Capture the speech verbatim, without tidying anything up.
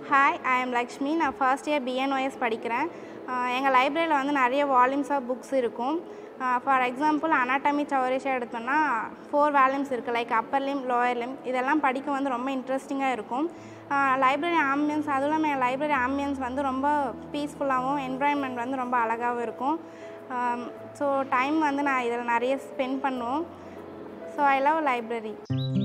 Hi, I am Lakshmi. நான் first year B N Y S படிக்கிறேன். எங்கள் லைப்ரரியில் வந்து நிறைய வால்யூம்ஸ் ஆஃப் புக்ஸ் இருக்கும். ஃபார் எக்ஸாம்பிள் அனாட்டமி சௌரிஷா எடுத்தோன்னா ஃபோர் வால்யூம்ஸ் இருக்குது. Like upper limb, lower limb. இதெல்லாம் படிக்க வந்து ரொம்ப இன்ட்ரெஸ்டிங்காக இருக்கும். லைப்ரரி ஆம்பியன்ஸ், அதுவும் இல்லாமல் என் லைப்ரரி ஆம்பியன்ஸ் வந்து ரொம்ப பீஸ்ஃபுல்லாகவும், என்வாயன்மெண்ட் வந்து ரொம்ப அழகாகவும் இருக்கும். ஸோ டைம் வந்து நான் இதில் நிறைய ஸ்பெண்ட் பண்ணுவோம். So I love library.